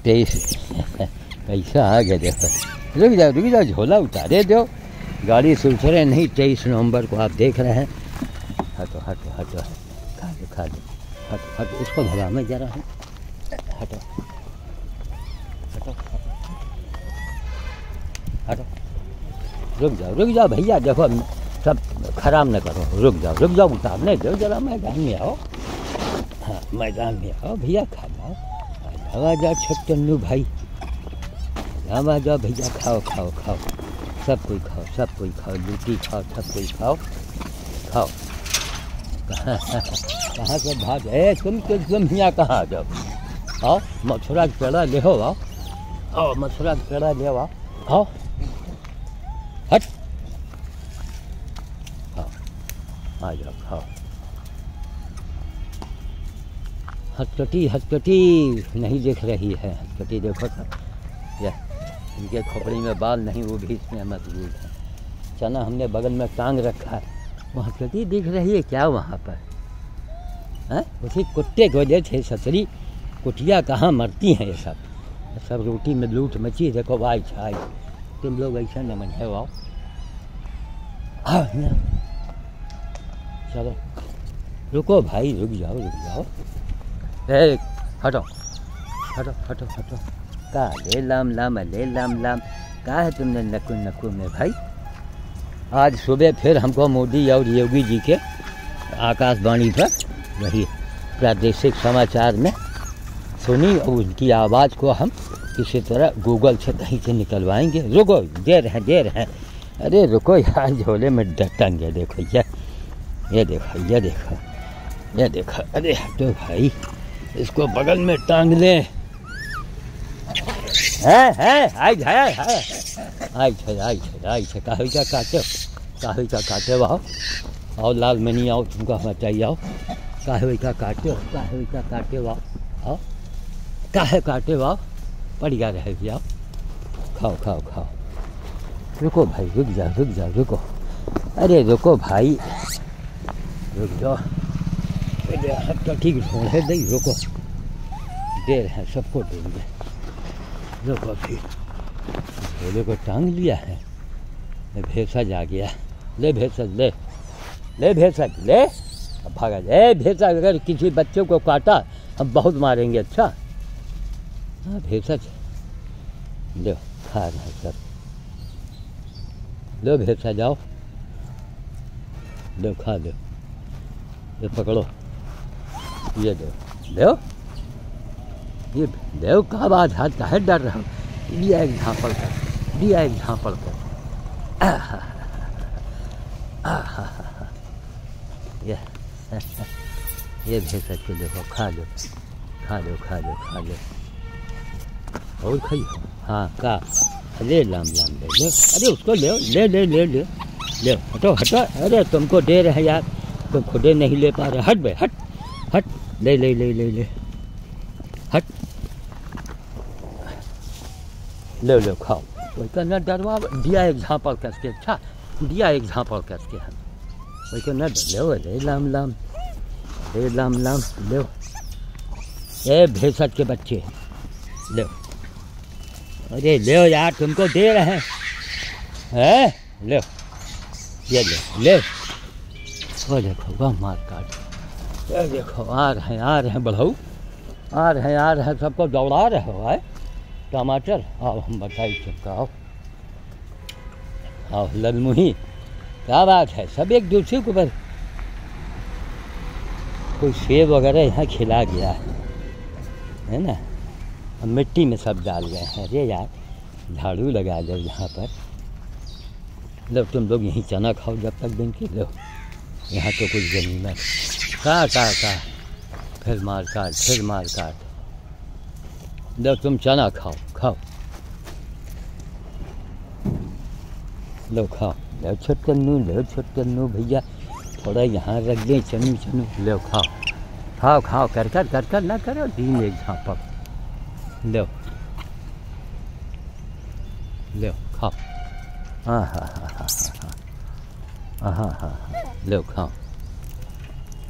23 पैसा आ गया देखो। रुक जाओ झोला उतारे दो, गाड़ी सुरसरे नहीं। 23 नवंबर को आप देख रहे हैं। हटो हटो हटो, खा दो हटो हटो, इसको भगा में जा रहा हूँ। हटो हटो हटो, रुक जाओ भैया, देखो सब खराब न करो। रुक जाओ उतारने दो जरा, मैदान में आओ। हाँ मैदान में आओ भैया, खा जाओ। आ जाओ छोटन्नू भाई, आ जाओ भैया, खाओ सब कोई खाओ, लिट्टी खाओ, सब कोई खाओ। कहाँ से भाग तुम यहाँ कहाँ आ जाओ? आओ मथुरा के पेड़ा ले आओ, मथुरा के पेड़ा ले आओ। हट आ जाओ, खाओ। हथकटी नहीं दिख रही है। हथकटी देखो तो, यह इनके खोपड़ी में बाल नहीं, वो भी इसमें मजबूत है। चना हमने बगल में टांग रखा है, वो हथकटी दिख रही है क्या वहाँ पर? हैं उसी कुत्ते की वजह से ससरी कुटिया कहाँ मरती हैं ये सब रोटी में लूट मची। देखो भाई छाई, तुम लोग ऐसा न मन है। वाओ चलो रुको भाई, रुक जाओ। ए हटो का ले लाम का है तुमने नकू में भाई? आज सुबह फिर हमको मोदी और योगी जी के आकाशवाणी पर वही प्रादेशिक समाचार में सुनी, और उनकी आवाज़ को हम किसी तरह गूगल से कहीं से निकलवाएंगे। रुको, देर है। अरे रुको यार, झोले में टंग गया। देखो ये देखो। अरे हटो भाई, इसको बगल में टांग ले। है आई छे काहे का काटे वाओ, और लाल मनी आओ, तुमको हम चाहिए आओ। काहे का काटे वाओ, आओ काहे काटे वाओ, पड़ गया रह जाओ। खाओ। रुको भाई, रुक जाओ। अरे रुको भाई, रुक जाओ। तो ठीक है नहीं, रुको, देर है, सबको देंगे। रुको फिर झोले को टांग लिया है। भेषज आ गया। ले भेषज, ले अब भागा जाए। भेषज अगर किसी बच्चे को काटा हम बहुत मारेंगे। अच्छा हाँ भेषज लो, खा रहे सब। लो भेषज जाओ, लो खा लो। ये पकड़ो, ये दो। ये देव का बात है, डर रहा हूँ। दिया एक झाँपड़ कर। ये भेषज को देखो, खा लो। और खाइए। हाँ का ले लाम ले। अरे उसको ले। हटो। अरे तुमको दे रहे यार, तुम खुदे नहीं ले पा रहे। हट बे, हट। ले हट। ले खाओ। वही का न डरवा, दिया एक झाँपड़ कसके। अच्छा दिया एक झाँपड़ कसके हम वही का न ले लाम ले। ए भेषज के बच्चे ले। अरे ले यार, तुमको दे रहे हैं। ले ये ले। वो देखो वह मार काट। ये देखो आ रहे हैं बढ़ऊ, आ रहे हैं, सबको दौड़ा रहे हो। आए टमाटर, आओ हम बताई चुका। आओ ललमुही, क्या बात है? सब एक दूसरे के ऊपर कोई सेब वगैरह यहाँ खिला गया है ना, मिट्टी में सब डाल गए हैं। अरे यार झाड़ू लगा दो यहाँ पर। लो तुम लोग यहीं चना खाओ जब तक दिन के। लो यहाँ तो कुछ जमीन है। का फिर मार काट। लो तुम चना खाओ। लो खाओ। लो छोटन्नू भैया, थोड़ा यहाँ रख दें। चनू लो खाओ। कर ना करो। दिन एक झाँपक। लो खाओ। हाँ लो खाओ।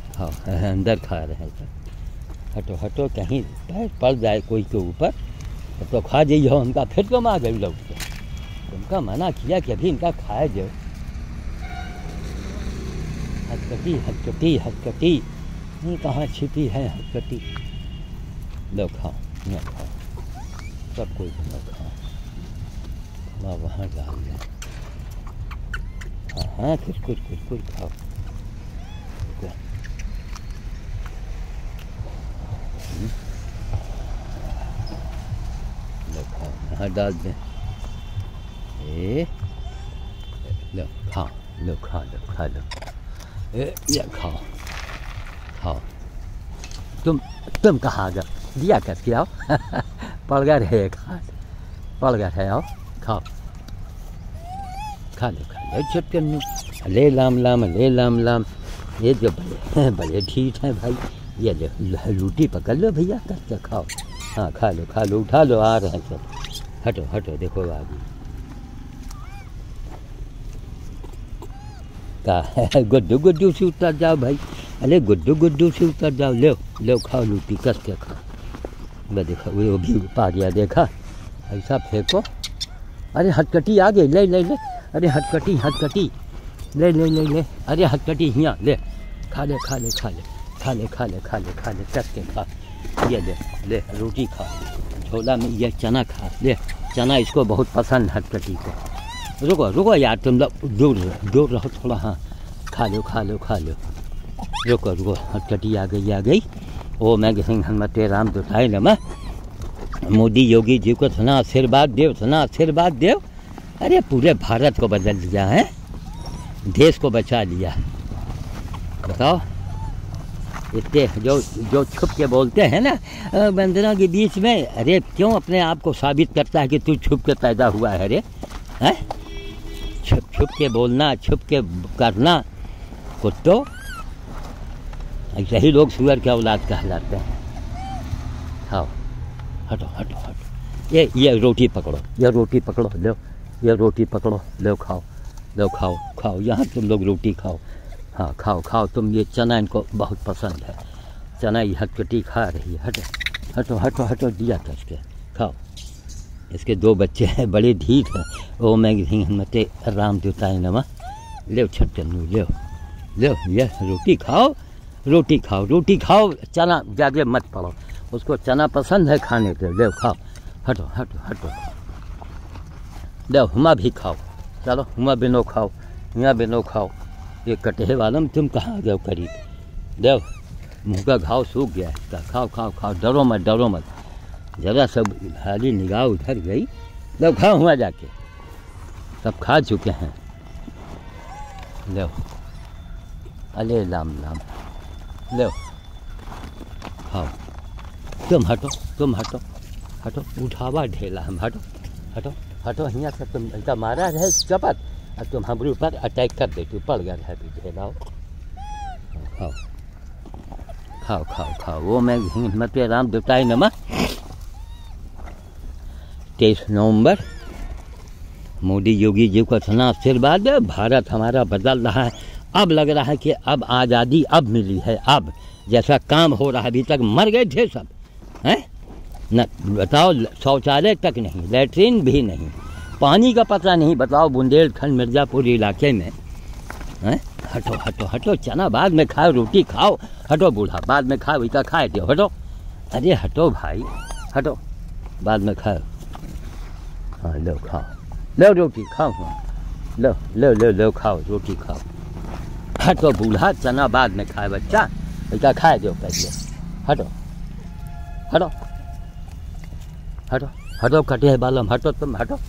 अंदर खा रहे हैं। हटो कहीं पैर पड़ जाए कोई के ऊपर तो खा जाइए उनका, फिर तुम आ गए लौट के। तुमका मना किया कि अभी इनका खाए जाओ। हथकटी हथकटी हथकटी, ये कहाँ छिपी है हथकटी। लो खाओ, न खाओ, सब कोई न खाओ। मैं वहाँ डाल दें। हाँ हाँ, कुछ खाओ। लो खाओ, यहाँ डाल दें। लो खाओ, लो खा लो, खा लो। ये खाओ खाओ। तुम कहाँ गए, दिया करके आओ। पलगर है, पलगर है, आओ खाओ, खा लो चटकन्नू। ले लाम लाम, ले लाम लाम। ये जो बड़े ठीक हैं भाई, ये रोटी पकड़ लो भैया, करके खाओ। हाँ खा लो, उठा लो, आ रहे हैं सब। हटो हटो, देखो आगे का गुड्डू गुड्डू से उतर जाओ भाई। अरे गुड्डू गुड्डू से उतर जाओ। ले खाओ, रोटी कस के खाओ। मैं देखा वो भी पा गया, देखा ऐसा फेंको। अरे हथकटी आ गई, ले। अरे हथकटी ले। अरे हथकटी यहाँ ले, खा ले कस के खा। ये ले रोटी खा, छोला में ये चना खा। ले चना इसको बहुत पसंद है हथकटी को। रुको यार, तुम लोग दूर रहो थोड़ा। हाँ खा लो। रुको, हथकटी आ गई। ओ मैं हनुमते राम दुठाई नमा। मोदी योगी जी को इतना आशीर्वाद देव। अरे पूरे भारत को बदल दिया है, देश को बचा लिया। बताओ, इतने जो छुप के बोलते हैं ना बंदरों के बीच में, अरे क्यों अपने आप को साबित करता है कि तू छुप के पैदा हुआ है। अरे हैं, छुप के बोलना, छुप के करना, कुत्तों। ऐसे ही लोग सुअर के औलाद कहलाते हैं। खाओ, हटो। ये रोटी पकड़ो, लो ये रोटी पकड़ो, लो खाओ। यहाँ तुम लोग रोटी खाओ। हाँ खाओ तुम। ये चना इनको बहुत पसंद है, चना ये हथकटी खा रही है। हटो, दिया कस के खाओ। इसके 2 बच्चे हैं, बड़े ढीठ हैं। ओ मैं हनुमते राम दुताय नमः। ले छटकन्नू, ले ये रोटी खाओ। चना जाके मत पड़ो, उसको चना पसंद है खाने के। ले खाओ, हटो। ले हुमा भी खाओ, चलो हुमा बिनो खाओ, यहाँ बिनो खाओ। ये कटहे वाला में तुम कहाँ गए करीब। देव मुँह का घाव सूख गया है। खाओ, डरो मत। जरा सब हाली निगाह उधर गई। लो खाओ, हुआ जाके सब खा चुके हैं। लो अले लाम, लो खाओ। तुम हटो, उठावा ढेला हम। हटो यहाँ से। तुम ऐसा मारा रहे चपत, और तुम हमारे ऊपर अटैक कर दे, तू पड़ गया है ढेलाओ। खाओ। वो मैं हनुमते राम दुताय नमः। 23 नवंबर, मोदी योगी जी को इतना आशीर्वाद है। भारत हमारा बदल रहा है। अब लग रहा है कि अब आज़ादी अब मिली है। अब जैसा काम हो रहा है, अभी तक मर गए थे सब हैं न। बताओ, शौचालय तक नहीं, लैट्रिन भी नहीं, पानी का पता नहीं। बताओ, बुंदेलखंड मिर्ज़ापुर इलाके में हैं। हटो, चना बाद में खाओ, रोटी खाओ। हटो बूढ़ा, बाद में खाओ, इसका खाए दो। हटो, अरे हटो भाई, हटो, बाद में खाओ। हाँ लो खाओ, लो रोटी खाओ। लो खाओ, रोटी खाओ। हटो बूढ़ा, चना बाद में खाए बच्चा, इसका खाए दो पहले। हटो कटे बालम, हटो तुम, हटो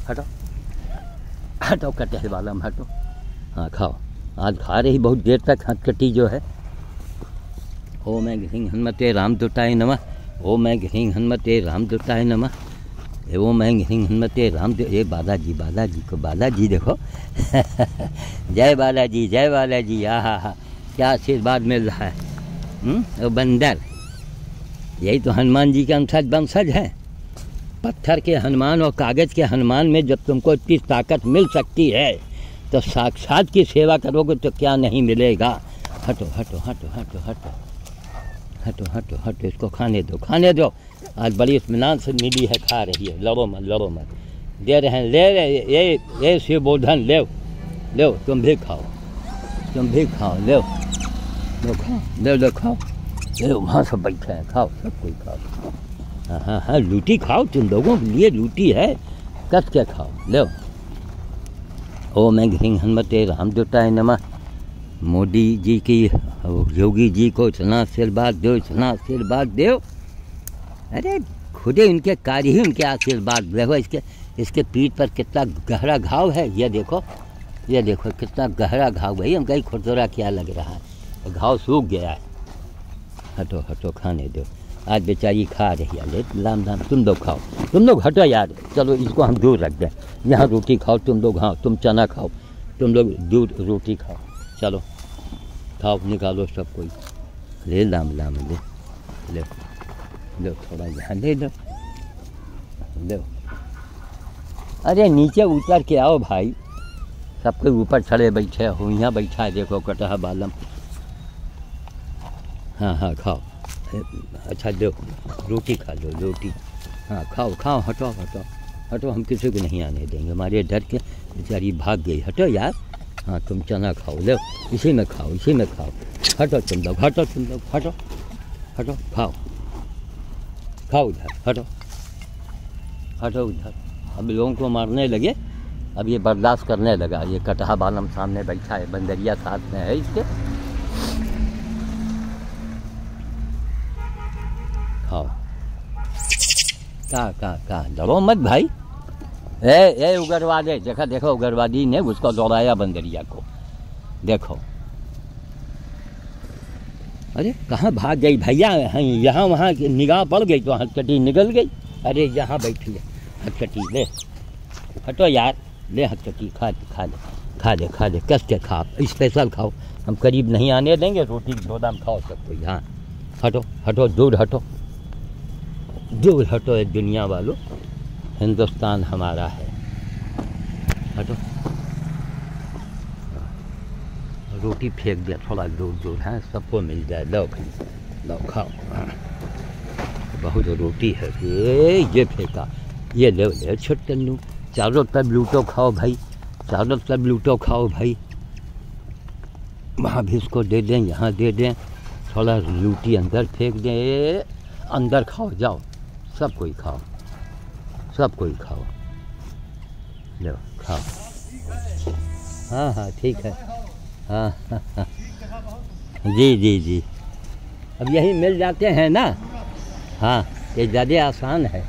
कटे बालम, हटो। हाँ खाओ, आज खा रही बहुत देर तक हथकटी जो है। ओ मैं हनुमते राम दुताय नमः। ओ मैं हनुमते राम दुताय नमः। वो मैं हनुमते राम। ये बालाजी को, बालाजी देखो। जय बालाजी। आहा, क्या आशीर्वाद मिल रहा है। वो बंदर, यही तो हनुमान जी के वंशज है। पत्थर के हनुमान और कागज़ के हनुमान में जब तुमको इतनी ताकत मिल सकती है, तो साक्षात की सेवा करोगे तो क्या नहीं मिलेगा। हटो, इसको खाने दो। आज बड़ी इत्मीनान से मिली है, खा रही है, लड़ो मत लड़ो मत, दे रहे हैं, ले रहे ये शिवबोधन ले लो, तुम भी खाओ, तुम भी खाओ, ले लो खाओ, ले खाओ, ले वहाँ सब बैठे हैं, खाओ, सब कोई खाओ। हाँ हाँ हाँ, लूटी खाओ, तुम लोगों के लिए लूटी है, कस के खाओ, ले। ओम ह्रीं हनुमते रामदूताय नमः। मोदी जी की, योगी जी को इतना आशीर्वाद दो, इतना आशीर्वाद दो। अरे खुद ही उनके कार्य ही उनके आशीर्वाद। देखो इसके पीठ पर कितना गहरा घाव है, ये देखो, ये देखो कितना गहरा घाव। भाई हम कहीं खुरदुरा क्या लग रहा है, घाव सूख गया है। हटो हटो, खाने दो, आज बेचारी खा रही है, ले लाम लाम, तुम लोग खाओ, तुम लोग हटो यार, चलो इसको हम दूर रख दें। यहाँ रोटी खाओ तुम लोग, हाँ तुम चना खाओ, तुम लोग दूध रोटी खाओ, चलो खाओ, निकालो सब कोई, ले लाम लाम, ले लो थोड़ा यहाँ ले लो, लो। अरे नीचे उतर के आओ भाई, सबके ऊपर चढ़े बैठे हो, यहाँ बैठा है देखो कटहा बालम। हाँ हाँ खाओ, अच्छा दो रोटी खा लो, रोटी, हाँ खाओ खाओ, हटो हटो हटो, हम किसी को नहीं आने देंगे, हमारे डर के बेचारी भाग गई, हटो यार। हाँ तुम चना खाओ, लो इसी में खाओ, इसी में खाओ, हटो तुम लोग, हटो तुम लोग, हटो हटो, खाओ खाओ उधर, हटो हटो उधर। अब लोगों को मारने लगे, अब ये बर्दाश्त करने लगा। ये कटहा बालम सामने बैठा है, बंदरिया साथ में है इसके, खाओ। का डरो मत भाई, ए उग्रवादी, देखा देखो उग्रवादी ने उसको दौड़ाया बंदरिया को, देखो। अरे कहाँ भाग गई भैया, यहाँ वहाँ निगाह पड़ गई तो हथकटी निकल गई। अरे यहाँ बैठी है हथकटी, ले हटो यार, ले हथकटी, खा ले खा ले खा ले खा ले, कस के खा, स्पेशल खाओ, हम करीब नहीं आने देंगे, रोटी गोदाम खाओ सब कोई। हाँ हटो हटो, दूर हटो, दूर हटो, एक दुनिया वालों, हिंदुस्तान हमारा है, हटो। रोटी फेंक दिया थोड़ा दूर दूर, है सबको मिल जाए, लो लो खाओ। हाँ बहुत रोटी है, ये फेंका, ये ले ले छोटनू, चारों तरफ लूटो खाओ भाई, चारों तरफ लूटो खाओ भाई। वहाँ भी इसको दे दें, यहाँ दे दें, थोड़ा लूटी अंदर फेंक दें, अंदर खाओ, जाओ सब कोई खाओ, सब कोई खाओ, लो खाओ। हाँ हाँ ठीक है, हाँ हाँ हाँ जी जी जी, अब यही मिल जाते हैं ना, हाँ ये ज़्यादा आसान है।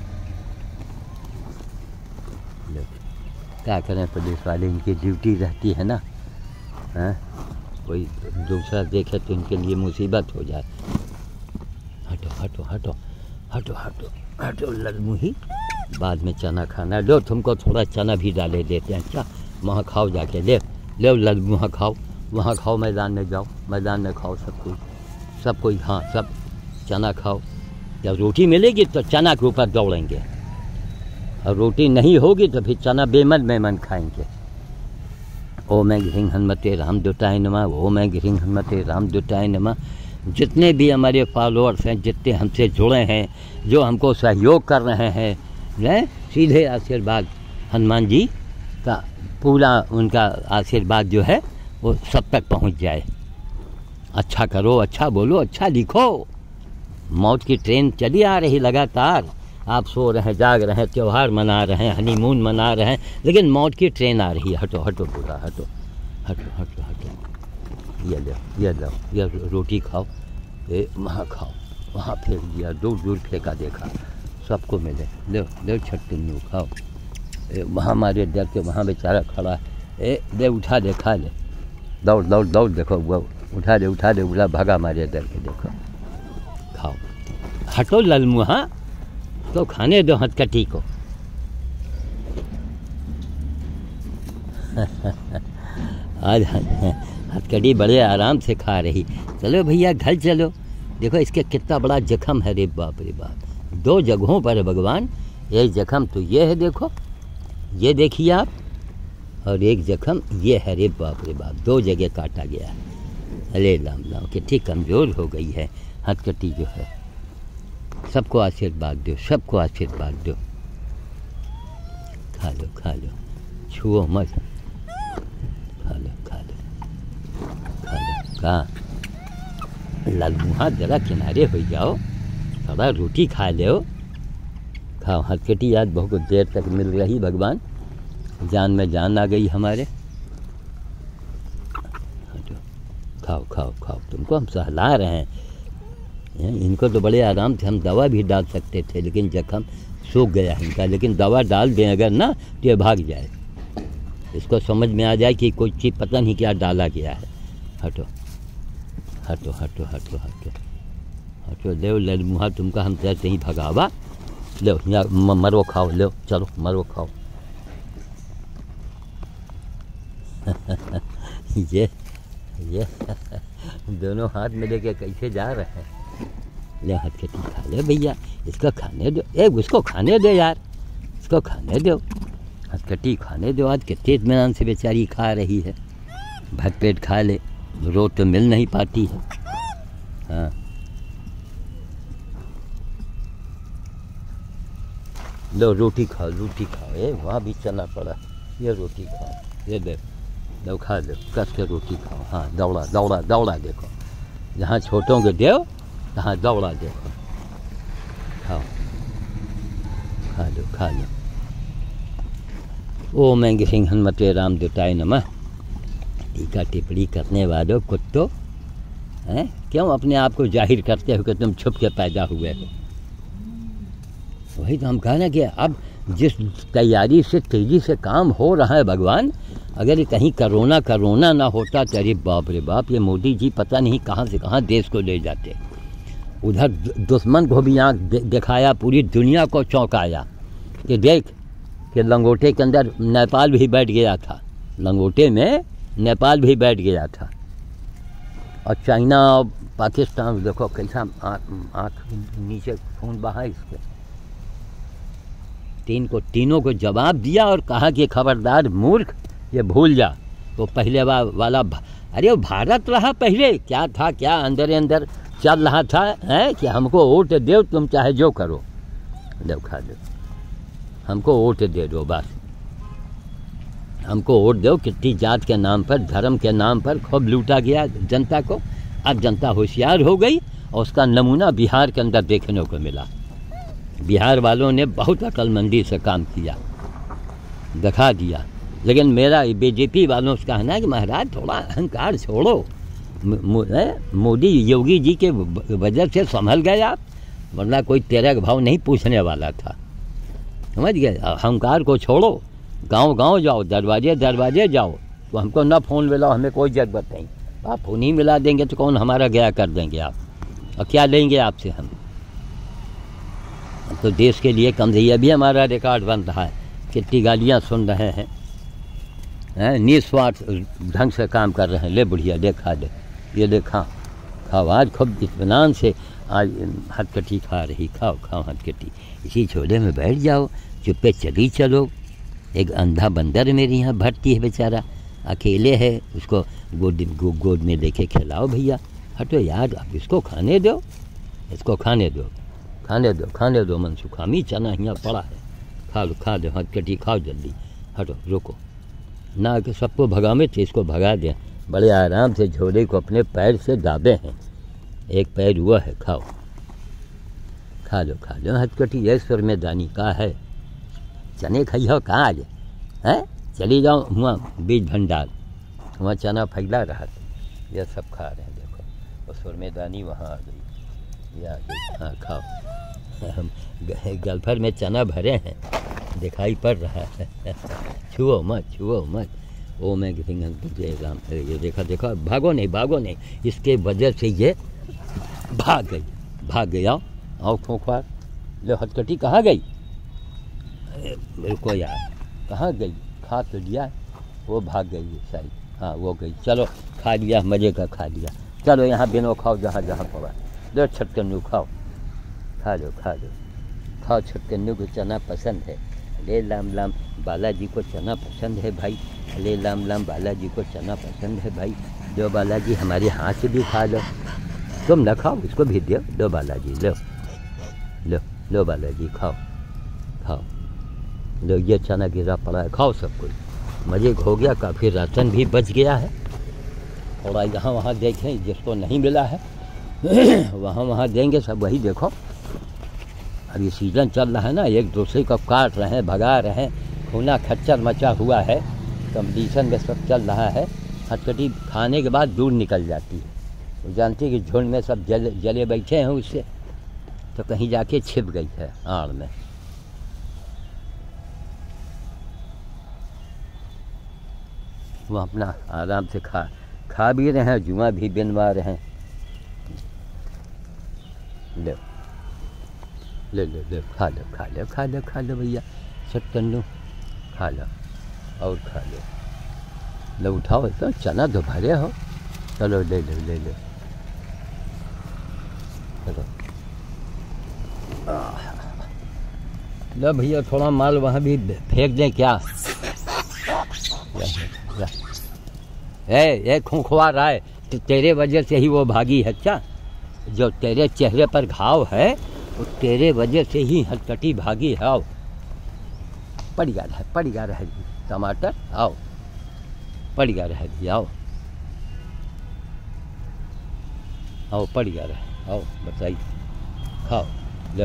लो क्या करें, पुलिस वाले इनकी ड्यूटी रहती है ना, हाँ कोई दूसरा देखे तो इनके लिए मुसीबत हो जाए। हटो हटो हटो हटो हटो हटो, ललमुही, बाद में चना खाना, लो तुमको थोड़ा चना भी डाले देते हैं, क्या वहाँ खाओ जाके, ले ले ललमू, वहाँ खाओ, वहाँ खाओ, मैदान में जाओ, मैदान में खाओ सब कोई, हाँ सब चना खाओ। जब रोटी मिलेगी तो चना के ऊपर दौड़ेंगे, और रोटी नहीं होगी तो फिर चना बेमन बेमन खाएंगे। ओम ह्रीं हनुमते रामदूताय नमः, ओम ह्रीं हनुमते रामदूताय नमः। जितने भी हमारे फॉलोअर्स हैं, जितने हमसे जुड़े हैं, जो हमको सहयोग कर रहे हैं, सीधे आशीर्वाद हनुमान जी का, पूरा उनका आशीर्वाद जो है वो सब तक पहुंच जाए। अच्छा करो, अच्छा बोलो, अच्छा लिखो। मौत की ट्रेन चली आ रही लगातार, आप सो रहे हैं, जाग रहे हैं, त्यौहार मना रहे हैं, हनीमून मना रहे हैं, लेकिन मौत की ट्रेन आ रही है। हटो हटो पूरा, हटो हटो हटो हटो, ये लो ये लो, ये रोटी खाओ, ये वहाँ खाओ, वहाँ फेंक दिया, दूर दूर फेंका, देखा सबको मिले, लो लो छट्टू खाओ। वहाँ हमारे डर के वहाँ बेचारा खड़ा है, दे उठा दे, खा ले, दौड़ दौड़ दौड़, देखो वो उठा दे उठा, भागा हमारे डर के, देखो खाओ। हटो ललमू, हाँ तो खाने दो हथकटी को। आज हथकटी बड़े आराम से खा रही। चलो भैया घर चलो, देखो इसके कितना बड़ा जख्म है, रे बाप रे बाप, 2 जगहों पर भगवान, एक जख्म तो ये है, देखो ये देखिए आप, और एक जख्म ये है, रे बाप रे बाप, 2 जगह काटा गया है। अरे राम राम, कितनी कमज़ोर हो गई है हथकटी जो है। सबको आशीर्वाद दो, सबको आशीर्वाद दो। खा लो खा लो, छुओ मत, खा लो खा लो खा लो। कहाँ लालमुहा, जरा किनारे हो जाओ, थोड़ा रोटी खा लो। खाओ, हथकटी आज बहुत देर तक मिल रही भगवान, जान में जान आ गई हमारे। खाओ खाओ खाओ, तुमको हम सहला रहे हैं। इनको तो बड़े आराम से हम दवा भी डाल सकते थे, लेकिन जख्म सूख गया है इनका। लेकिन दवा डाल दें अगर ना तो ये भाग जाए, इसको समझ में आ जाए कि कोई चीज़ पता नहीं क्या डाला गया है। हटो हटो हटो हटो हटो हटो, ले ललमुहा, तुमको हम जैसे ही भगावा। लो यहाँ मरो खाओ, लो चलो मरो खाओ। ये दोनों हाथ में लेके कैसे जा रहे हैं। ले हथकटी खा ले भैया, इसको खाने दो। उसको खाने दो यार, इसको खाने दो, हथकटी खाने दो। आज कितने इत्मीनान से बेचारी खा रही है, भर पेट खा ले, रोज तो मिल नहीं पाती है। हाँ लो रोटी खाओ, रोटी खाओ। वहाँ भी चना पड़ा, ये रोटी खाओ, ये दे दो, खा दो, कस के रोटी खाओ। हाँ दौड़ा दौड़ा दौड़ा, देखो जहाँ छोटों के दो तहाँ दौड़ा, देखो खाओ, खा लो खा लो। ओम ऐं सिंह हनुमते रामदूताय नमः। टीका टिप्पणी करने वालों कुत्तों, हैं क्यों अपने आप को जाहिर करते हो कि तुम छुप के पैदा हुए हो। वही तो हम कहना कि अब जिस तैयारी से तेज़ी से काम हो रहा है भगवान, अगर ये कहीं करोना ना होता तो अरे बाप रे बाप, ये मोदी जी पता नहीं कहाँ से कहाँ देश को ले जाते। उधर दुश्मन को भी आँख दिखाया, पूरी दुनिया को चौंकाया कि देख कि लंगोटे के अंदर नेपाल भी बैठ गया था, लंगोटे में नेपाल भी बैठ गया था। और चाइना और पाकिस्तान देखो कैसा आँख नीचे खून बहा इसके। तीनों को जवाब दिया और कहा कि खबरदार मूर्ख, ये भूल जा वो पहले वाला अरे वो भारत रहा पहले, क्या था क्या अंदर अंदर चल रहा था, है कि हमको वोट दो, तुम चाहे जो करो, लो खा दो, हमको वोट दे दो बस, हमको वोट दो। कितनी जात के नाम पर, धर्म के नाम पर खूब लूटा गया जनता को। अब जनता होशियार हो गई और उसका नमूना बिहार के अंदर देखने को मिला। बिहार वालों ने बहुत अक्लमंदी से काम किया, दिखा दिया। लेकिन मेरा बीजेपी वालों से कहना है कि महाराज थोड़ा अहंकार छोड़ो। मोदी योगी जी के वजह से संभल गए आप, वरना कोई तेरा भाव नहीं पूछने वाला था, समझ गए। अहंकार को छोड़ो, गांव गांव जाओ, दरवाजे दरवाजे जाओ। तो हमको ना फ़ोन मिलाओ, हमें कोई ज़रूरत नहीं। आप फ़ोन ही मिला देंगे तो कौन हमारा गया कर देंगे आप, और क्या लेंगे आपसे हम। तो देश के लिए कम से भी हमारा रिकॉर्ड बन रहा है, कितनी गालियाँ सुन रहे हैं, निस्वार्थ ढंग से काम कर रहे हैं। ले बुढ़िया ले खा दे, ये ले खाओ आज खूब इत्मीनान से, आज हथकटी खा रही, खाओ खाओ हथकटी। इसी झोले में बैठ जाओ, चुप्पे चली चलो। एक अंधा बंदर मेरे यहाँ भर्ती है बेचारा, अकेले है, उसको गोद में लेके खिलाओ भैया। हटो यार, अब इसको खाने दो, इसको खाने दो, खाने दो, खाने दो। मनसुखामी चना यहाँ पड़ा है, खा लो, खा दो हथकटी, खाओ जल्दी। हटो रुको ना कि सबको भगावे तो इसको भगा दें। बड़े आराम से झोले को अपने पैर से दाबे हैं, एक पैर हुआ है, खाओ खा लो हथकटी। ऐश्वर में दानी का है, चने खाइयो कहाँ आज है, चली जाओ वहाँ बीज भंडार, वहाँ चना फैला रहा था, यह सब खा रहे हैं। देखो ऐश्वर में दानी वहाँ आ गई, ये आ गई। हाँ खाओ, हम गलफर में चना भरे हैं, दिखाई पड़ रहा है। छुओ मत, छुओ मत। ओ मैं जय राम, ये देखा देखा, भागो नहीं, इसके वजह से ये भाग गई। आओ खोखवार, लो हथकटी कहाँ गई, रुको यार, कहाँ गई, खा तो लिया, वो भाग गई शायद। हाँ वो गई, चलो खा लिया, मज़े का खा लिया। चलो यहाँ बिनो खाओ, जहाँ जहाँ पड़ा, लो छटकन्नू खाओ, खा लो खाओ छटकन्नू को चना पसंद है। ले लाम लाम बालाजी को चना पसंद है भाई, ले लाम लाम बालाजी को चना पसंद है भाई। दो बालाजी हमारे हाथ से भी खा लो, तुम न खाओ, इसको भी दो बालाजी, लो लो लो बालाजी खाओ खाओ, लो ये चना गिरा पड़ा है, खाओ सब कुछ। मज़े हो गया, काफ़ी राशन भी बच गया है। थोड़ा यहाँ वहाँ देखें, जिसको नहीं मिला है वहाँ वहाँ देंगे सब। वही देखो अभी सीज़न चल रहा है ना, एक दूसरे को काट रहे हैं, भगा रहे हैं, खूना खच्चर मचा हुआ है, कंपटीशन में सब चल रहा है। हथकटी खाने के बाद दूर निकल जाती है, वो जानती है कि झुंड में सब जले बैठे हैं उससे, तो कहीं जाके छिप गई है आड़ में। वो अपना आराम से खा भी रहे हैं, जुआ भी बिनवा रहे हैं। लो ले लो लो, खा लो खा लो खा लो खा लो भैया, सत्तन्नू खा लो और खा लो। लो उठाओ, तो चना तो भरे हो, चलो ले लो ले लो, चलो। लो भैया थोड़ा माल वहाँ भी फेंक दें क्या? ए खुंखवा रहा है, तो तेरे वजह से ही वो भागी है। क्या जो तेरे चेहरे पर घाव है वो तेरे वजह से ही हथकटी भागी है। आओ पड़ गया रहेगी टमाटर, आओ पड़ गया रहेगी, आओ आओ पड़ गया रहे, आओ बताइए, खाओ लो,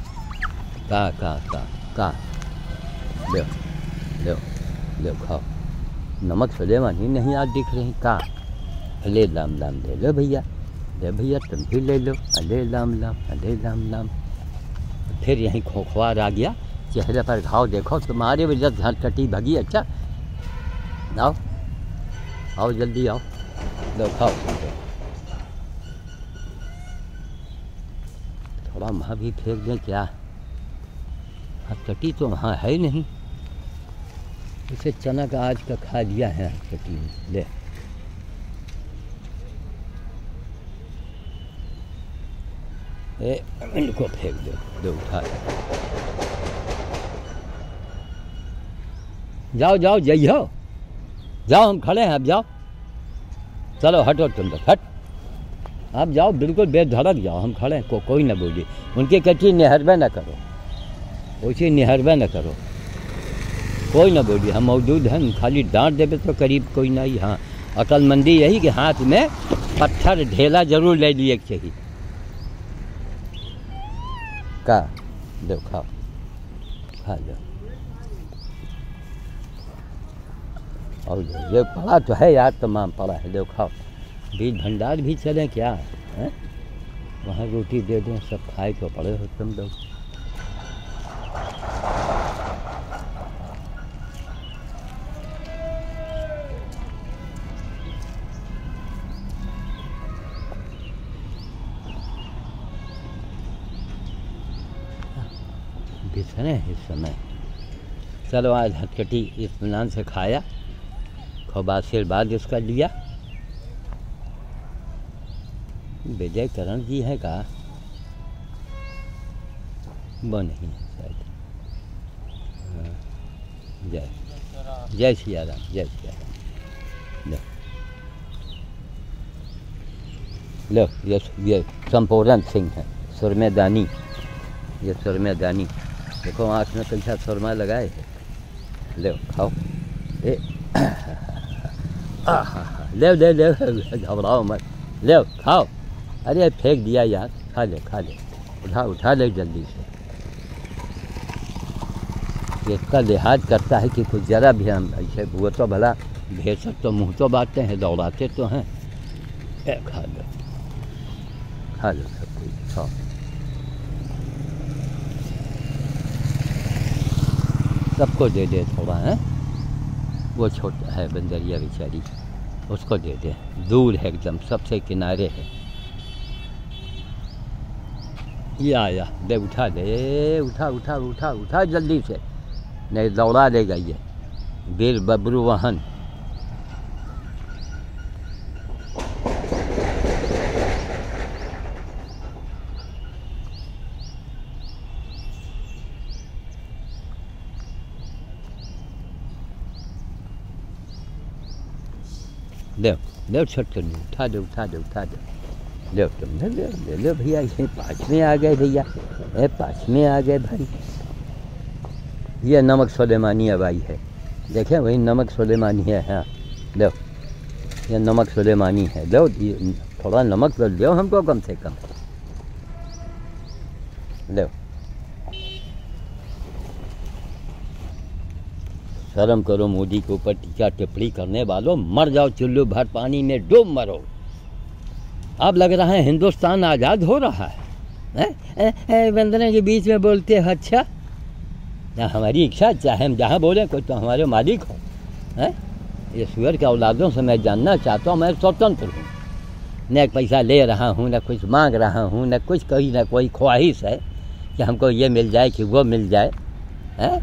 का लो लो लो खाओ। नमक सुलेमानी नहीं आज दिख रही, का ले लाम लाम ले लो भैया, ले भैया तुम भी ले लो, अले लाम लाम अले लाम लाम। फिर यहीं खोखवार आ गया, चेहरे पर घाव देखो, तुम्हारे वजह से हथकटी भगी। अच्छा आओ आओ जल्दी आओ, लो खाओ। थोड़ा वहाँ भी फेंक दें क्या? हथकटी तो वहाँ है नहीं, इसे चना का आज का खा लिया है हथकटी में। ले इनको फेंक दो उठा जाओ जाओ जाइयो, जाओ हम खड़े हैं, अब जाओ, चलो हटो तुम लोग, हट आप जाओ, बिल्कुल बेधड़क जाओ, हम खड़े हैं, कोई ना बोलिए। उनके कहती निहरबे न करो, उसी निहरबे न करो, कोई ना बोलिए, हम मौजूद हैं। खाली डांट देवे तो करीब कोई नहीं। हाँ अक्लमंदी यही कि हाथ में पत्थर ढेला जरूर ले लिए चाहिए। का लो खाओ खा लो, और ये पड़ा तो है यार, तमाम पड़ा है, लो खाओ। बीज भंडार भी चले क्या है? वहाँ रोटी दे दें, सब खाए तो पड़े हो तुम लोग। बिछने इस समय। चलो आज हथकटी इत्मीनान से खाया, खूब आशीर्वाद इसका लिया। विजय करण जी है का? वो नहीं है शायद। जय जय सिया राम, जय सिया राम। लो ये संपूर्ण सिंह है, सुरमेदानी, ये सुरमेदानी देखो, आँख में कैसा सुरमा लगाए है। ले खाओ, ए ले ले ले, घबराओ मत, ले खाओ। अरे फेंक दिया यार, खा ले खा ले, उठा ले जल्दी से। इसका लिहाज करता है कि कुछ ज़रा भी हम ऐसे वो तो भला भेसक तो मुँह तो बांटते हैं, दौड़ाते तो हैं। खा लो सब कुछ, खाओ। सबको दे दे थोड़ा है, वो छोटा है बंदरिया बेचारी, उसको दे दे, दूर है एकदम, सबसे किनारे है। ये आया, दे उठा दे, उठा जल्दी से, नहीं दौड़ा देगा ये वीर बबरू वाहन। ले छोटे उठा दे। लो तुमने ले लो भैया, ये 5 में आ गए भैया, 5 में आ गए भाई। ये नमक सुलेमानी अब आई है, देखें वही नमक सुलेमानी है। हाँ लो, ये नमक सुलेमानी है। लो थोड़ा नमक तो लो हमको कम से कम। लो शर्म करो, मोदी के ऊपर टीका टिप्पणी करने वालों, मर जाओ चुल्लू भर पानी में डूब मरो। अब लग रहा है हिंदुस्तान आज़ाद हो रहा है। बंदरों के बीच में बोलते हैं अच्छा, हमारी इच्छा, चाहे हम जहाँ बोलें, कोई तो हमारे मालिक हो। हैं ये सुअर के औलादों से मैं जानना चाहता हूँ, मैं स्वतंत्र हूँ, न पैसा ले रहा हूँ, न कुछ मांग रहा हूँ, न कुछ कहीं न कोई ख्वाहिश है कि हमको ये मिल जाए कि वो मिल जाए। हैं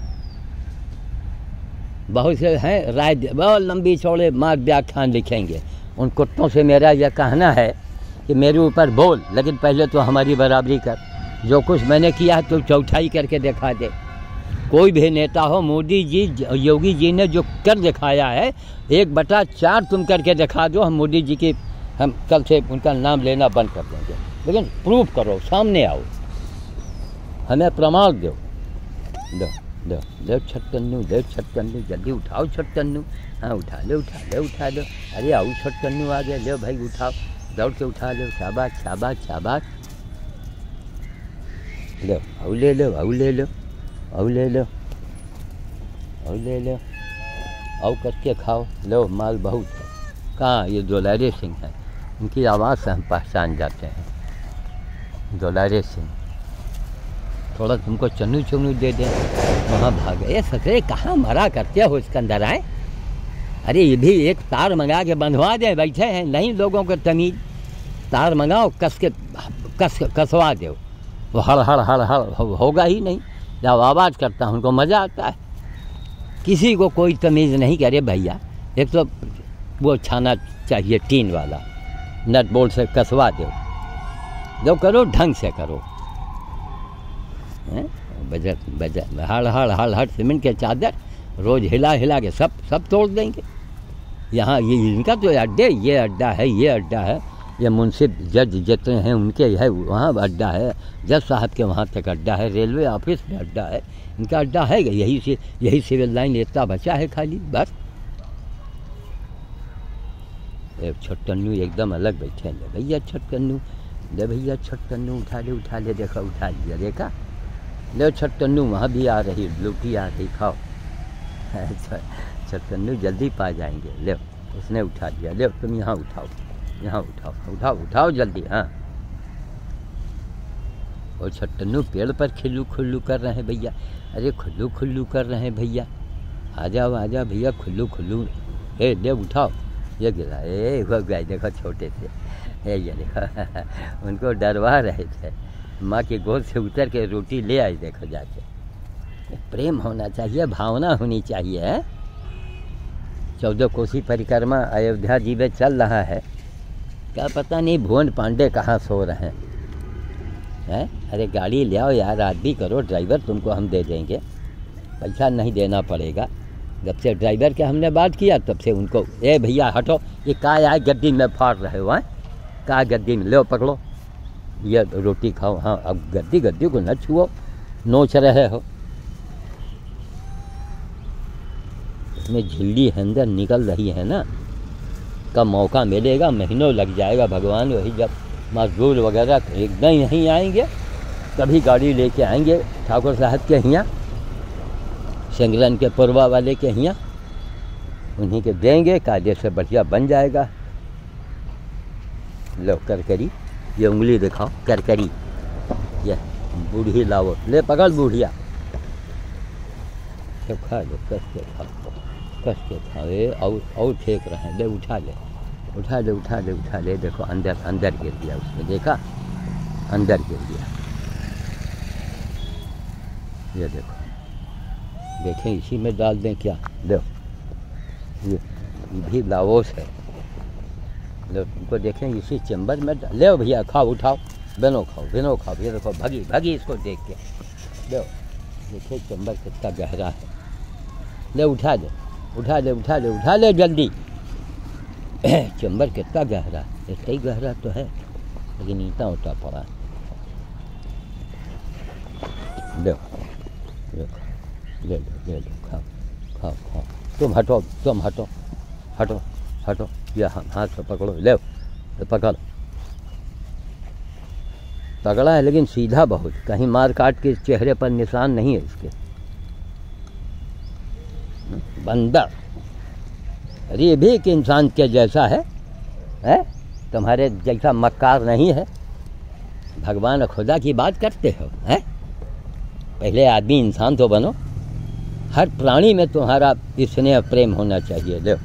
बहुत से हैं राय बहुत लंबी चौड़े मार्ग व्याख्यान लिखेंगे। उन कुत्तों से मेरा यह कहना है कि मेरे ऊपर बोल, लेकिन पहले तो हमारी बराबरी कर। जो कुछ मैंने किया है तो चौथाई करके दिखा दे। कोई भी नेता हो, मोदी जी योगी जी ने जो कर दिखाया है 1/4 तुम करके दिखा दो, हम मोदी जी की, हम कल से उनका नाम लेना बंद कर देंगे। लेकिन प्रूफ करो, सामने आओ, हमें प्रमाण दो। दो दो दो छटकन्नू, दो छटकन्नू, जल्दी उठाओ छटकन्नू। हाँ उठा लो उठा लो उठा लो। अरे आओ छटकन्नू आ गए, लो भाई उठाओ, दौड़ के उठा लो। शाबाश शाबाश शाबाश। लो आओ ले लो, आओ ले लो, आओ ले लो, आओ ले लो, आओ करके खाओ। लो माल बहुत है। कहाँ ये दुलारे सिंह हैं, उनकी आवाज़ से हम पहचान जाते हैं। दुलारे सिंह, थोड़ा तुमको चन्नू चुन्नू दे दें, वहाँ भाग गए। ससुरे कहाँ मरा करते हो इसके अंदर आए। अरे ये भी एक तार मंगा के बंधवा दें, बैठे हैं नहीं लोगों को तमीज़। तार मंगाओ, कसवा दो, वो हड़ हड़ हड़ हड़ होगा ही नहीं। जब आवाज़ करता है उनको मज़ा आता है। किसी को कोई तमीज़ नहीं करे भैया। एक तो वो छाना चाहिए टीन वाला, नट बोल्ट से कसवा दो, जो करो ढंग से करो। बजट हड़ हड़ हड़ हड़ सीमेंट के चादर रोज़ हिला हिला के सब तोड़ देंगे। यहाँ ये इनका तो अड्डे, ये अड्डा है, ये अड्डा है, ये मुंसिफ जज जितने हैं उनके है, वहाँ अड्डा है, जज साहब के वहाँ तक अड्डा है, रेलवे ऑफिस में अड्डा है, इनका अड्डा है। यही सिविल लाइन इतना बचा है खाली, बस। एक छटकन्नू एकदम अलग बैठे हैं। भैया छटकन्नू, ले भैया छटकन्नू, उठा ले देखो, उठा लिया, देखा। ले छटकन्नू, वहाँ भी आ रही, लूटी आ रही, खाओ। छटकन्नू जल्दी पा जाएंगे। ले उसने उठा लिया, ले तुम यहाँ उठाओ, यहाँ उठाओ, उठाओ उठाओ जल्दी। हाँ और छटकन्नू पेड़ पर खिल्लू खुल्लू कर रहे हैं भैया। अरे खुल्लू खुल्लू कर रहे हैं भैया, आ जाओ भैया, खुल्लू खुल्लू। ले उठाओ, ये गिरा, हो गए देखो छोटे से, ये देखो। उनको डरवा रहे थे, माँ की गोद से उतर के रोटी ले आई, देखो जाके। प्रेम होना चाहिए, भावना होनी चाहिए। है 14 कोसी परिक्रमा अयोध्या जी में चल रहा है, क्या पता नहीं भुवन पांडे कहाँ सो रहे हैं। अरे गाड़ी ले आओ यार, आदमी करो, ड्राइवर तुमको हम दे देंगे, पैसा नहीं देना पड़ेगा। जब से ड्राइवर के हमने बात किया तब से उनको, ए भैया हटो, ये काय आए गद्दी में फाड़ रहे हो। का गद्दी में, लो पकड़ो, ये रोटी खाओ। हाँ अब गद्दी को न छुओ, नोच रहे हो। इसमें झिल्ली अंदर निकल रही है ना, कब मौका मिलेगा, महीनों लग जाएगा भगवान। वही जब मजदूर वगैरह एकदम नहीं आएंगे, तभी गाड़ी लेके आएंगे ठाकुर साहब के यहाँ, सिंगरन के पुरवा वाले के यहाँ, उन्हीं के देंगे, कायदे से बढ़िया बन जाएगा। लो करकरी, ये उंगली दिखाओ, करकरी, ये बूढ़ी लाओ, ले पकड़ बूढ़िया, सब खा लो, कस के खाओ। और फेंक रहे हैं, ले उठा ले, देखो अंदर गिर गया उसमें, देखा अंदर गिर गया। ये देखो, देखें इसी में डाल दें क्या। लो ये भी लाओस है, लो तुमको देखें इसी चैम्बर में। ले भैया खाओ, उठाओ, बनो खाओ। ये देखो भागी इसको देख के। लो देखिए चैम्बर कितना गहरा है। ले उठा ले जल्दी। चैम्बर कितना गहरा है, इतना ही गहरा तो है। लेकिन ईटा उटा पड़ा है। ले ले ले लो, खाओ खाओ खाओ। तुम हटो, तुम हटो हटो हटो, या हाथ से पकड़ो, ले पकड़। तगड़ा है लेकिन सीधा बहुत, कहीं मार काट के चेहरे पर निशान नहीं है इसके। बंदर, अरे ये भी एक इंसान के जैसा है, तुम्हारे जैसा मक्कार नहीं है। भगवान और खुदा की बात करते हो, हैं? पहले आदमी इंसान तो बनो। हर प्राणी में तुम्हारा स्नेह प्रेम होना चाहिए। देखो,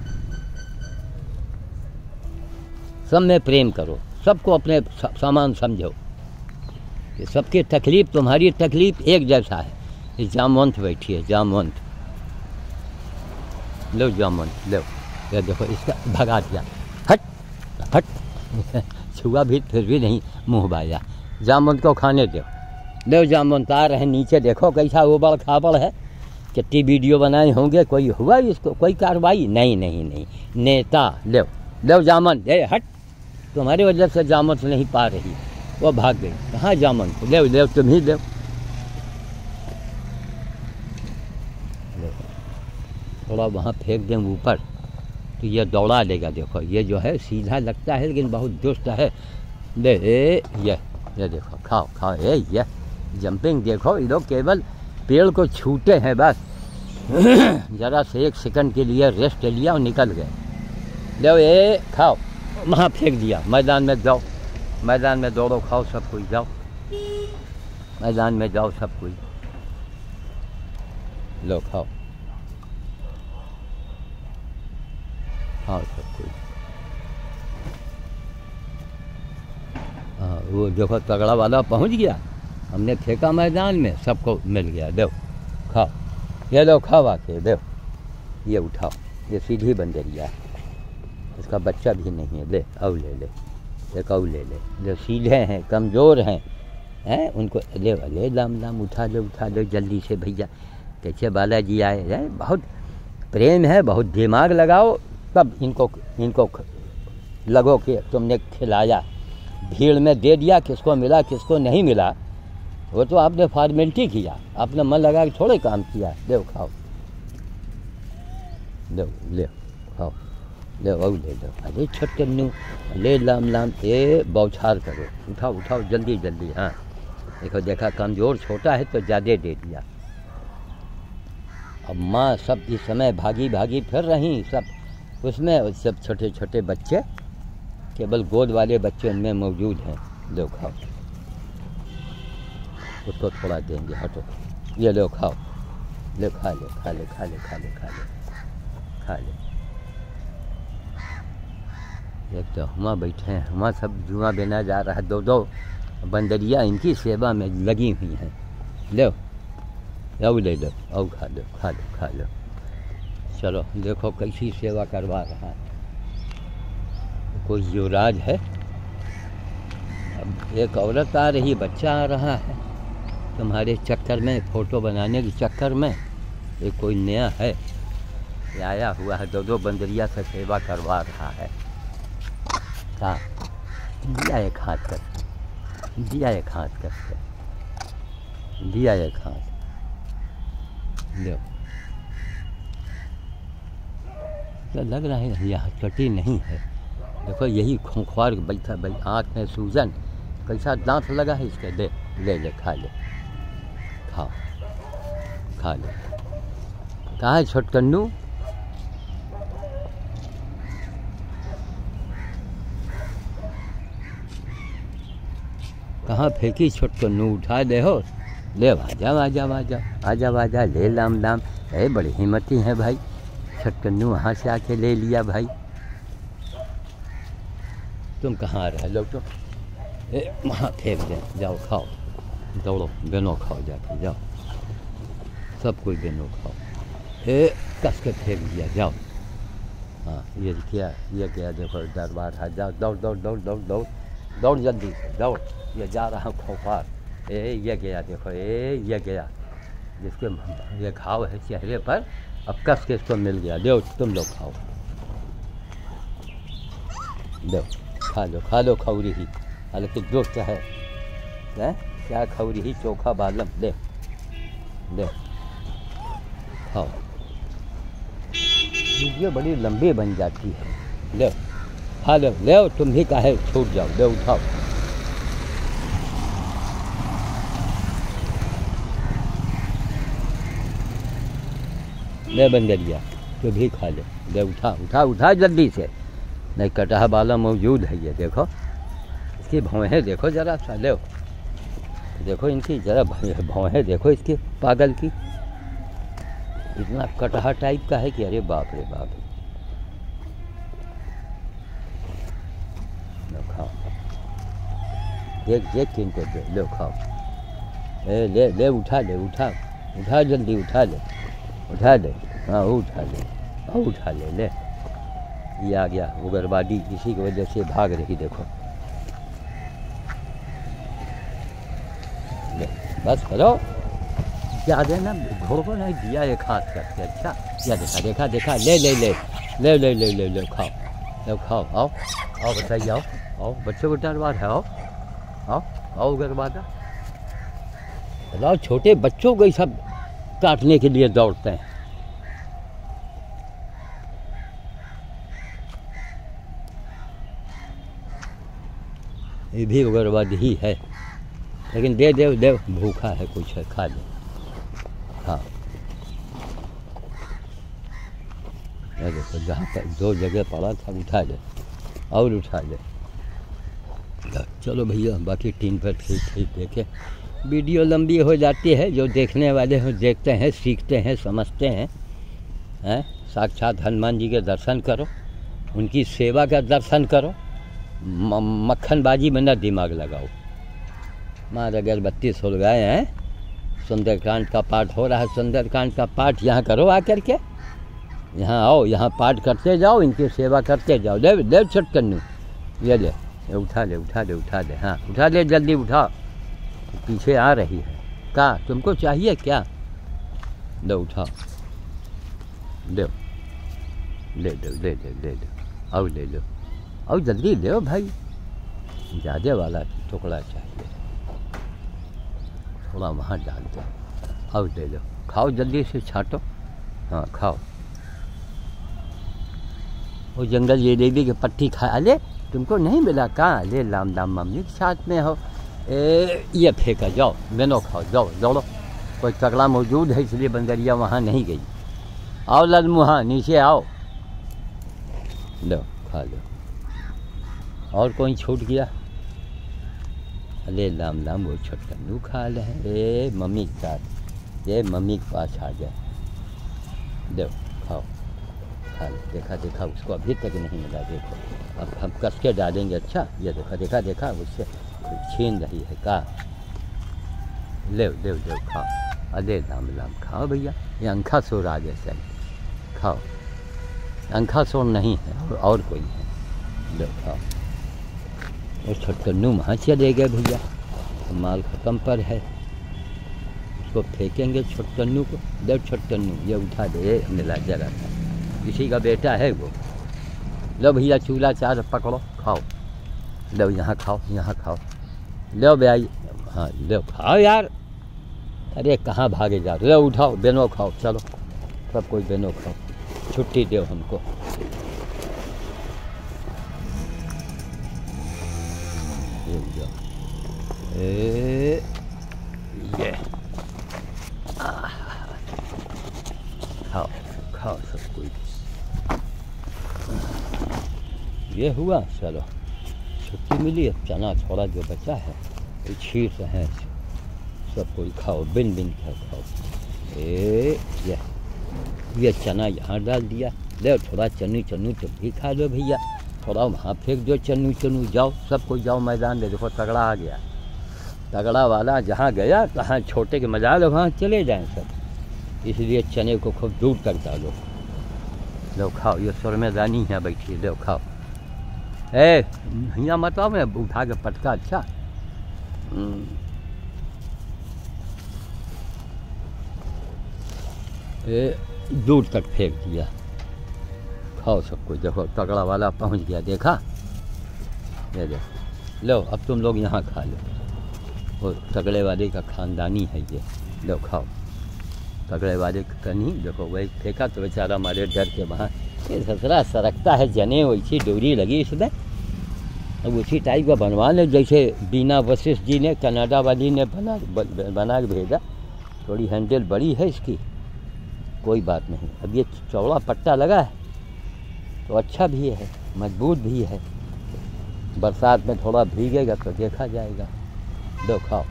सब में प्रेम करो, सबको अपने समान समझो। कि सबकी तकलीफ तुम्हारी तकलीफ एक जैसा है। ये जामवंत बैठी है, जामवंत। लो जामवंत, लो, ये देखो इसका भगा दिया। हट हट छुआ भी फिर भी नहीं मुँह बाया। जामवंत को खाने दो। लो जामवंत आ रहे हैं नीचे, देखो कैसा उबड़ खाबड़ है। कितनी वीडियो बनाए होंगे, कोई हुआ इसको कोई कार्रवाई? नहीं नहीं नहीं। नेता, लो लो जामवंत, हट। तुम्हारी वजह से जामवंत नहीं पा रही, वो भाग गई। कहाँ जामवंत? ले ले, तुम ही ले। थोड़ा वहाँ फेंक दें ऊपर तो ये दौड़ा लेगा। देखो ये जो है सीधा लगता है लेकिन बहुत दुष्ट है। ले ये देखो, खाओ खाओ। ये जंपिंग देखो, ये लोग केवल पेड़ को छूटे हैं बस। जरा से 1 सेकंड के लिए रेस्ट लिया और निकल गए। लो ये खाओ। वहाँ फेंक दिया। मैदान में जाओ, मैदान में दौड़ो, खाओ सब कोई, जाओ मैदान में जाओ सब कोई। लो खाओ खाओ सब कोई। हाँ वो देखो तगड़ा वाला पहुँच गया। हमने फेंका मैदान में, सबको मिल गया। दो खाओ, ये लो खाओ आके। दो ये उठाओ, ये सीधी बंदरिया है, इसका बच्चा भी नहीं है। ले अब ले ले, एक और ले ले। जो सीधे हैं कमज़ोर हैं उनको ले ले, लाम लाम उठा लो जल्दी से भैया। कैसे बालाजी आए हैं, बहुत प्रेम है, बहुत दिमाग लगाओ तब इनको लगो कि तुमने खिलाया। भीड़ में दे दिया, किसको मिला किसको नहीं मिला वो तो आपने फॉर्मेलिटी किया, आपने मन लगा के थोड़े काम किया। ले खाओ, ले खाओ, ले और ले लो। अरे छोटन्नू, ले लाम लाम, ये बौछार करो, उठाओ जल्दी जल्दी। हाँ देखो, देखा कमज़ोर छोटा है तो ज़्यादा दे दिया। अब माँ सब इस समय भागी भागी फिर रही, सब उसमें, सब छोटे छोटे बच्चे, केवल गोद वाले बच्चे उनमें मौजूद हैं। लो खाओ, उसको थोड़ा देंगे, हटो। ये लो खाओ, ले खा ले खा ले खा ले खा ले खा ले खा ले। एक तो हुआ बैठे हैं, हुआ सब जुआ बेना जा रहा है। दो बंदरिया इनकी सेवा में लगी हुई हैं। लो अब ले लो, और खा लो। चलो देखो कैसी सेवा करवा रहा है। कोई युवराज है। अब एक औरत आ रही, बच्चा आ रहा है, तुम्हारे चक्कर में, फ़ोटो बनाने के चक्कर में। ये कोई नया है, ये आया हुआ है, दो बंदरिया से सेवा करवा रहा है। हाँ दिया एक हाथ कर, दिया एक हाथ कर, दिया एक हाथ। लो तो लग रहा है यहाँ चटी नहीं है। देखो यही खोखवार बैठा भाई, आँख में सूजन, कैसा दांत लगा है इसके। ले खा ले, खाओ खा ले। कहाँ है छोटकन्नू? कहाँ फेंकी छोटकन्नू? उठा दे हो, ले आजा, ले लाम लाम। बड़ी हिम्मती है भाई, छोटकन्नू वहाँ से आके ले लिया भाई। तुम कहाँ रहे लोग? तो वहाँ फेंक दें, जाओ खाओ, दौड़ो बेनो खाओ, जाके जाओ, सब कोई बेनो खाओ। कस के फेंक दिया, जाओ। हाँ ये क्या, देखो दरबार है, जाओ दौड़ जल्दी से दौड़। ये जा रहा हूँ खोखार, ये गया, देखो ये गया, जिसके ये घाव है चेहरे पर, अब कस के इसको मिल गया। लो तुम लोग खाओ, लो खा लो खौरी ही, हालांकि जो चाहे क्या खौरी ही चोखा बालम ले ले खाओ। वीडियो बड़ी लंबी बन जाती है। ले खा लो, ले तुम भी काहे छूट जाओ, ले उठाओ। ले बंदरिया तो भी खा ले उठा उठा उठा जल्दी से, नहीं कटा बाला मौजूद है। ये देखो इसकी भौहें देखो जरा सा, ले देखो इनकी जरा भौहें देखो इसकी पागल की, इतना कटहा टाइप का है कि अरे बाप रे बाप। लो खाओ, देख देख के इनको दे, लो खाओ। ले ले उठा ले, उठा जल्दी उठा ले, हाँ उठा ले, उठा ले। ले ये आ गया उग्रवादी, इसी की वजह से भाग रही देखो। ले बस करो, ज़्यादा ना घोड़ को नहीं दिया है खास करके। अच्छा या देखा देखा, ले ले ले ले ले ले ले ले खाओ, ले खाओ। आओ आओ बताइए, आओ बच्चों को डरवा है, आओ उग्रवादा। बताओ छोटे बच्चों को ही सब काटने के लिए दौड़ते हैं। ये भी उग्रवादी ही है, लेकिन दे भूखा है, कुछ है खा ले। हाँ देखो जहाँ पर 2 जगह पड़ा था, उठा ले और उठा ले। चलो भैया, बाकी टीम पर ठीक देखें। वीडियो लंबी हो जाती है, जो देखने वाले हो देखते हैं, सीखते हैं, समझते हैं। साक्षात हनुमान जी के दर्शन करो, उनकी सेवा का दर्शन करो, मक्खनबाजी में ना दिमाग लगाओ। माँ अगरबत्ती सुलगाए हैं, सुंदरकांड का पाठ हो रहा है। सुंदरकांड का पाठ यहाँ करो, आकर के यहाँ आओ, यहाँ पाठ करते जाओ, इनकी सेवा करते जाओ। ले छटकन्नू, ये ले उठा ले। हाँ उठा ले, जल्दी उठा, पीछे आ रही है। क्या तुमको चाहिए क्या? ले उठाओ, ले और ले लो, और जल्दी ले भाई, ज़्यादा वाला टुकड़ा चाहिए, थोड़ा वहाँ डाल दो और ले लो। खाओ जल्दी से, छाटो, हाँ खाओ। वो जंगल जलेबी की पट्टी खा ले, तुमको नहीं मिला कहाँ? ले लाम दाम मम्मी के साथ में हो। ये फेंका, जाओ बेनो खाओ, जाओ दौड़ो। कोई तगड़ा मौजूद है इसलिए बंदरिया वहाँ नहीं गई। आओ ललमुहा, नीचे आओ, लो खा लो। और कोई छूट गया? अरे लाम लाम वो छटकन्नू खा ले। मम्मी के साथ, ये मम्मी के पास आ जाए, दो खाओ, खा लो। देखा उसको अभी तक नहीं मिला। देखो अब हम कस के डालेंगे। अच्छा ये देखा उससे छीन रही है का। ले खाओ, अरे लाम खाओ भैया। ये अंखा सोर आगे से खाओ, अंखा सोर नहीं है और कोई है। लो खाओ। और छटकन्नू वहाँ चले गए भैया, माल ख़त्म पर है, उसको फेंकेंगे छटकन्नू को। दे छटकन्नू, ये उठा दे, मिला जरा था, किसी का बेटा है वो। लो भैया चूल्हा चार पकड़ो, खाओ। लो यहाँ खाओ, लो भाई, हाँ लो खाओ यार। अरे कहाँ भागे जा रहे? लो उठाओ, बेनो खाओ, चलो सब कोई बेनो खाओ, छुट्टी दो हमको। ये खाओ सब कोई। ये हुआ, चलो छुट्टी मिली। अब चना थोड़ा जो बचा है वो छीट रहे हैं, सब कोई खाओ, बिन खाओ। ये चना यहाँ डाल दिया। ले थोड़ा चन्नू तुम भी खा लो भैया, थोड़ा वहाँ फेंक दो चन्नू। जाओ सब कोई जाओ मैदान में। देखो तगड़ा आ गया, तगड़ा वाला जहाँ गया तहाँ छोटे के मजाल वहाँ चले जाएं सब, इसलिए चने को खूब दूर कर डालो। लो खाओ, ये सुरमेदानी यहाँ बैठी, लो खाओ। यहाँ मत आओ, मैं उठा के पटका। अच्छा दूर तक फेंक दिया। खाओ सब कुछ। देखो तगड़ा वाला पहुँच गया, देखा? ये देखो लो अब तुम लोग यहाँ खा लो, वो तगड़े वाले का ख़ानदानी है ये, लो खाओ। तगड़े वाले का नहीं, देखो वही फेंका तो बेचारा हमारे डर के वहाँ ये ससरा सरकता है, जने वैसी डोरी लगी इसमें। अब उसी टाइप का बनवा ले जैसे बीना वशिष्ठ जी ने, कनाडा वाली ने बना के भेजा। थोड़ी हैंडल बड़ी है इसकी, कोई बात नहीं। अब ये चौड़ा पट्टा लगा है तो अच्छा भी है, मजबूत भी है। बरसात में थोड़ा भीगेगा तो देखा जाएगा। दो खाओ,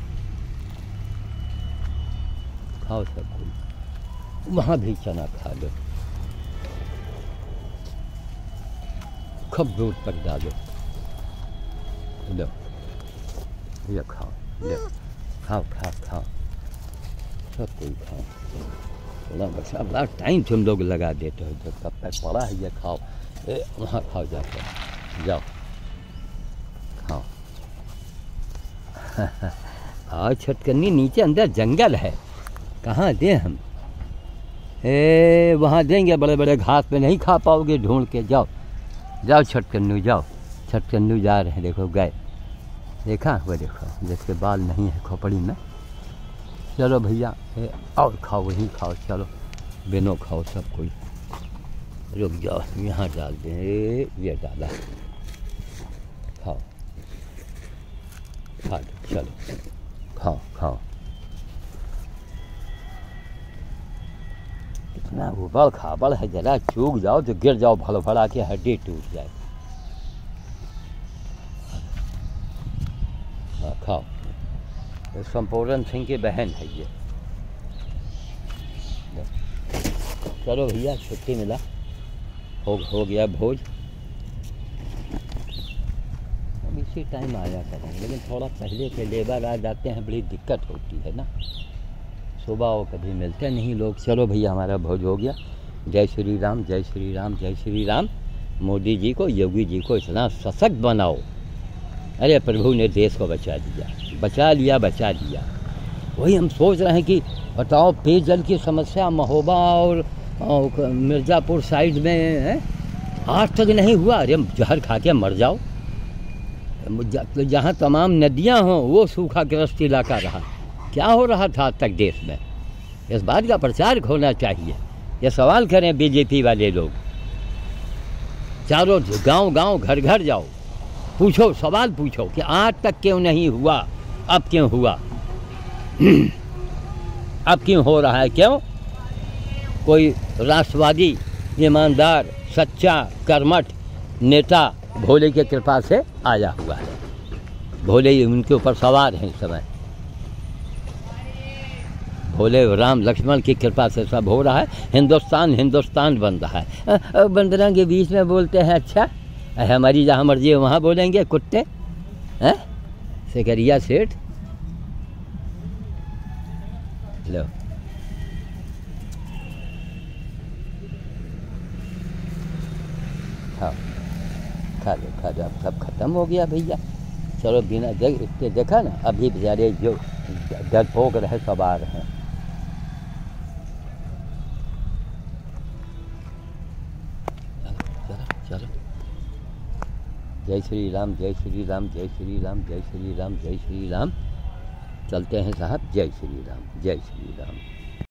खाओ सब कोई। वहाँ भी चना खा लो, खूब दूध पर डालो, लो ये खाओ, लो खाओ खाओ खाओ, सब कोई खाओ। थोड़ा बसा बड़ा टाइम तुम लोग लगा देते हो, जब कब तक पड़ा है ये खाओ। वहाँ खाओ जाकर, जाओ खाओ। आओ छटकनी, नीचे अंदर जंगल है, कहाँ दें हम? वहाँ देंगे, बड़े बड़े घास पे नहीं खा पाओगे ढूंढ के। जाओ जाओ छटकन्नू, जाओ। छटकन्नू जा रहे हैं, देखो गए, देखा वो देखो जिसके बाल नहीं है खोपड़ी में। चलो भैया और खाओ, वही खाओ, चलो बिनो खाओ सब कोई। रुक जाओ, यहाँ डाल दें, ये डाला, खाओ खा लो, चलो खाओ खाओ। इतना उबड़ खाबड़ है, जरा चूक जाओ तो गिर जाओ, भल भड़ा के हड्डी टूट जाए। हाँ खाओ, संपूर्ण सिंह की बहन है ये। चलो भैया छुट्टी मिला, हो गया भोज। अब इसी टाइम आया करेंगे, लेकिन थोड़ा पहले के लेबर आ जाते हैं, बड़ी दिक्कत होती है ना, सुबह वो कभी मिलते नहीं लोग। चलो भैया हमारा भोज हो गया। जय श्री राम, जय श्री राम, जय श्री राम। मोदी जी को, योगी जी को इतना सशक्त बनाओ। अरे प्रभु ने देश को बचा दिया, बचा लिया, बचा लिया। वही हम सोच रहे हैं कि बताओ पेयजल की समस्या महोबा और मिर्ज़ापुर साइड में है, आज तक नहीं हुआ। अरे जहर खा के मर जाओ। जहाँ तमाम नदियाँ हों वो सूखाग्रस्त इलाका रहा। क्या हो रहा था आज तक देश में? इस बात का प्रचार होना चाहिए। ये सवाल करें बीजेपी वाले लोग, चारों गांव गांव घर घर जाओ, पूछो, सवाल पूछो कि आज तक क्यों नहीं हुआ, अब क्यों हुआ? अब क्यों हो रहा है? क्यों? कोई राष्ट्रवादी, ईमानदार, सच्चा, कर्मठ नेता भोले की कृपा से आया हुआ है। भोले ही उनके ऊपर सवार हैं इस समय। भोले राम लक्ष्मण की कृपा से सब हो रहा है। हिंदुस्तान हिंदुस्तान बन रहा है। बंदरा के बीच में बोलते हैं, अच्छा हमारी जहाँ मर्जी है वहाँ बोलेंगे कुत्ते हैं। सिकरिया सेठ, लो हाँ खा लो खा लो। अब सब खत्म हो गया भैया। चलो बिना देखा ना, अभी बेचारे जो डरपोक रहे सब आ रहे हैं। चलो जय श्री राम, जय श्री राम, जय श्री राम, जय श्री राम, जय श्री राम। चलते हैं साहब। जय श्री राम, जय श्री राम।